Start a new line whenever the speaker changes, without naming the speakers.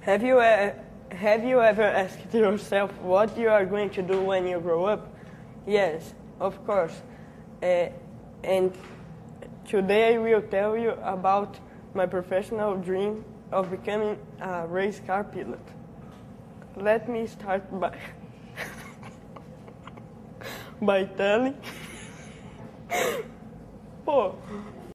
Have you, have you ever asked yourself what you are going to do when you grow up? Yes, of course. And today I will tell you about my professional dream of becoming a race car pilot. Let me start by, by telling... Pô,